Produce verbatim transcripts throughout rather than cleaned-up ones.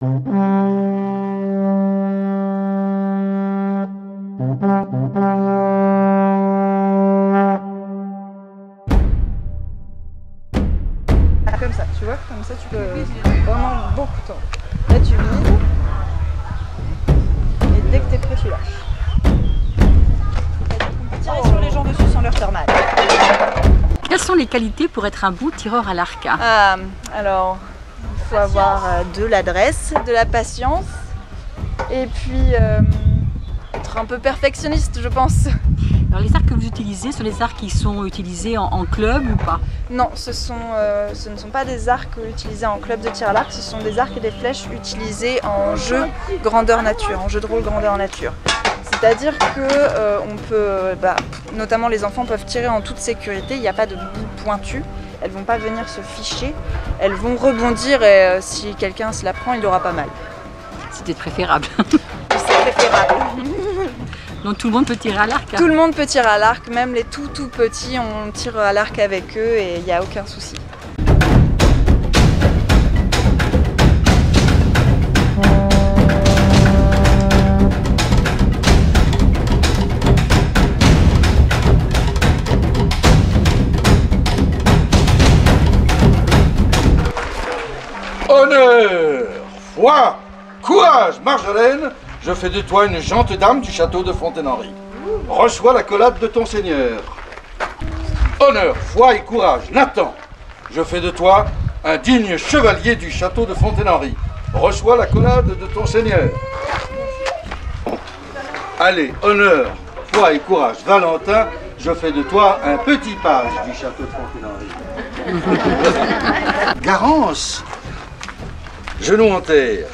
Comme ça, tu vois, comme ça tu peux vraiment beaucoup de temps. Là tu vides et dès que t'es prêt tu lâches. Tirer sur les gens dessus sans leur faire mal. Quelles sont les qualités pour être un bon tireur à l'arc? Ah, alors, il faut avoir euh, de l'adresse, de la patience et puis euh, être un peu perfectionniste, je pense. Alors les arcs que vous utilisez, sont les arcs qui sont utilisés en, en club ou pas? Non, ce, sont, euh, ce ne sont pas des arcs utilisés en club de tir à l'arc, ce sont des arcs et des flèches utilisés en jeu grandeur nature, en jeu de rôle grandeur nature. C'est-à-dire que euh, on peut, bah, notamment les enfants peuvent tirer en toute sécurité, il n'y a pas de bout pointu, elles ne vont pas venir se ficher, elles vont rebondir et euh, si quelqu'un se la prend, il aura pas mal. C'était préférable. C'est préférable. Donc tout le monde peut tirer à l'arc? Tout le monde peut tirer à l'arc, même les tout tout petits, on tire à l'arc avec eux et il n'y a aucun souci. Honneur, foi, courage, Marjolaine, je fais de toi une gente dame du château de Fontaine-Henri. Reçois l'accolade de ton seigneur. Honneur, foi et courage, Nathan, je fais de toi un digne chevalier du château de Fontaine-Henri. Reçois l'accolade de ton seigneur. Allez, honneur, foi et courage, Valentin, je fais de toi un petit page du château de Fontaine-Henri. Garance, genou en terre.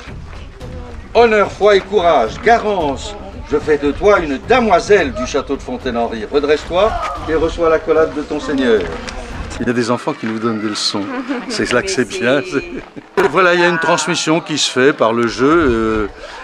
Honneur, foi et courage, Garance, je fais de toi une damoiselle du château de Fontaine-Henri. Redresse-toi et reçois l'accolade de ton seigneur. Il y a des enfants qui nous donnent des leçons. C'est là que c'est bien. Voilà, il y a une transmission qui se fait par le jeu. Euh,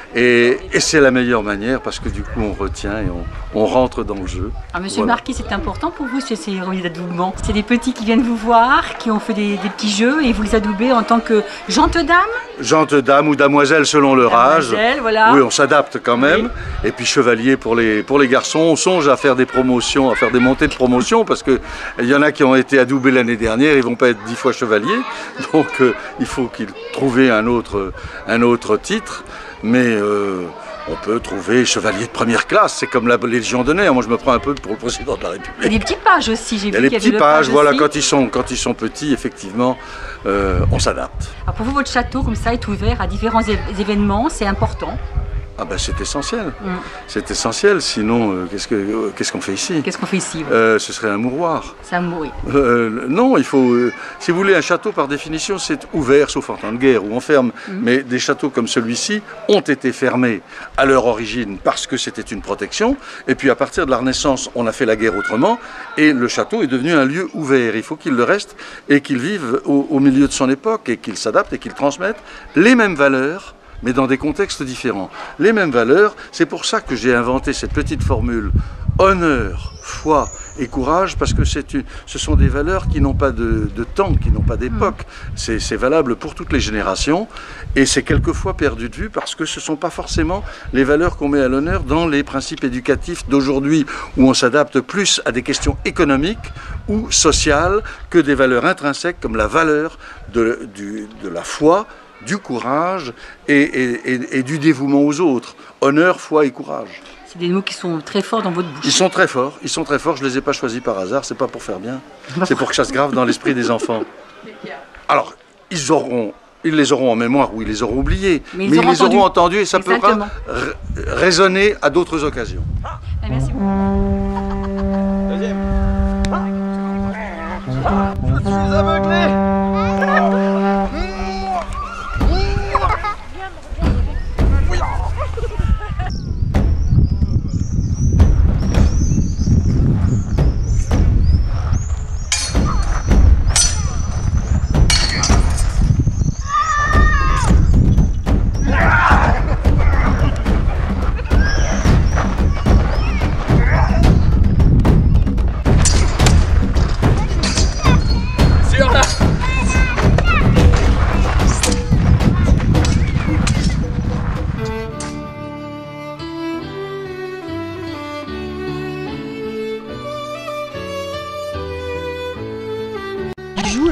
et et c'est la meilleure manière parce que du coup on retient et on, on rentre dans le jeu. Ah, Monsieur Voilà. le Marquis, c'est important pour vous ces cérémonies d'adoubement? C'est des petits qui viennent vous voir, qui ont fait des, des petits jeux et vous les adoubez en tant que gentes dames? Gente dame ou damoiselle selon leur âge. Damoiselle, voilà. Oui, on s'adapte quand même. Oui. Et puis chevalier pour les, pour les garçons. On songe à faire des promotions, à faire des montées de promotion parce qu'il y en a qui ont été adoubés l'année dernière, ils ne vont pas être dix fois chevaliers. Donc euh, il faut qu'ils trouvent un autre, un autre titre. Mais euh, on peut trouver chevalier de première classe, c'est comme la Légion d'honneur. Moi, je me prends un peu pour le président de la République. Il y a des petits pages aussi, j'ai vu. Il y a les qu'il y petits avait le pages, page voilà, aussi. quand ils sont, quand ils sont petits, effectivement, euh, on s'adapte. Alors pour vous, votre château, comme ça, est ouvert à différents é- événements, c'est important. Ah ben c'est essentiel, Mm. c'est essentiel, sinon euh, qu'est-ce que, euh, qu'est-ce qu'on fait ici? Qu'est-ce qu'on fait ici? Ouais. Euh, Ce serait un mouroir. Ça mourit. Euh, non, il faut. Euh, si vous voulez, un château par définition, c'est ouvert, sauf en temps de guerre où on ferme. Mm. Mais des châteaux comme celui-ci ont été fermés à leur origine parce que c'était une protection. Et puis à partir de la Renaissance, on a fait la guerre autrement. Et le château est devenu un lieu ouvert. Il faut qu'il le reste et qu'il vive au, au milieu de son époque et qu'il s'adapte et qu'il transmette les mêmes valeurs, mais dans des contextes différents. Les mêmes valeurs, c'est pour ça que j'ai inventé cette petite formule honneur, foi et courage, parce que c'est une, ce sont des valeurs qui n'ont pas de, de temps, qui n'ont pas d'époque. C'est, c'est valable pour toutes les générations et c'est quelquefois perdu de vue parce que ce ne sont pas forcément les valeurs qu'on met à l'honneur dans les principes éducatifs d'aujourd'hui où on s'adapte plus à des questions économiques ou sociales que des valeurs intrinsèques comme la valeur de, du, de la foi, du courage et, et, et, et du dévouement aux autres. Honneur, foi et courage. C'est des mots qui sont très forts dans votre bouche. Ils sont très forts, ils sont très forts, je ne les ai pas choisis par hasard, c'est pas pour faire bien, c'est pour que ça se grave dans l'esprit des enfants. Alors, ils, auront, ils les auront en mémoire ou ils les auront oubliés, mais, mais ils, ils les auront entendus et ça Exactement. pourra résonner à d'autres occasions. Ah, merci beaucoup. Deuxième. Je suis aveuglé.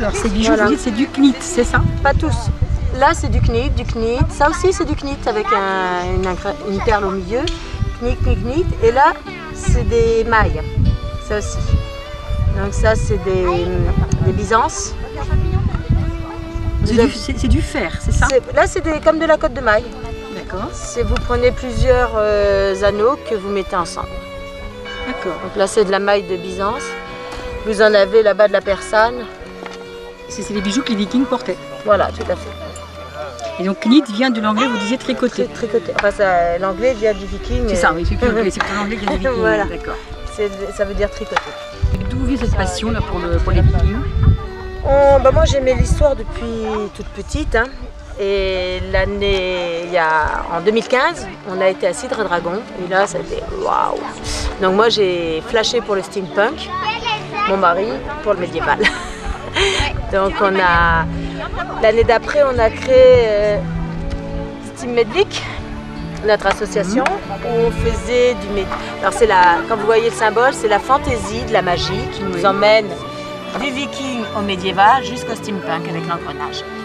alors ces bijoux, Voilà. vous dites c'est du knit, c'est ça? Pas tous. Là, c'est du knit, du knit. Ça aussi, c'est du knit avec un- une, incra- une perle au milieu. Knit, knit, knit. Et là, c'est des mailles. Ça aussi. Donc ça, c'est des, des byzances. C'est du, c'est- c'est du fer, c'est ça? C'est- Là, c'est des- comme de la cotte de maille. D'accord, C'est vous prenez plusieurs euh, anneaux que vous mettez ensemble. d'accord. Donc là, c'est de la maille de Byzance. Vous en avez là-bas de la persane. C'est c'est les bijoux que les vikings portaient. Voilà, tout à fait. Et donc knit vient de l'anglais, vous disiez tricoté. Tri- Tricoté. Enfin, ça- l'anglais vient du viking. C'est et- ça, oui, c'est plus l'anglais, c'est plus l'anglais qui vient du viking. Voilà. D'accord. c'est- Ça veut dire tricoter. D'où vient cette passion là pour, le, pour les vikings? On- bah moi j'aimais l'histoire depuis toute petite hein. Et l'année, il y a, en deux mille quinze, on a été à Cidre Dragon et là c'était waouh. Donc moi j'ai flashé pour le steampunk, mon mari pour le médiéval. Donc on a, l'année d'après on a créé euh, Steam Medlic, notre association, où on faisait du méd... Alors c'est la, quand vous voyez le symbole, c'est la fantaisie de la magie qui nous Oui. emmène du viking au médiéval jusqu'au steampunk avec l'engrenage.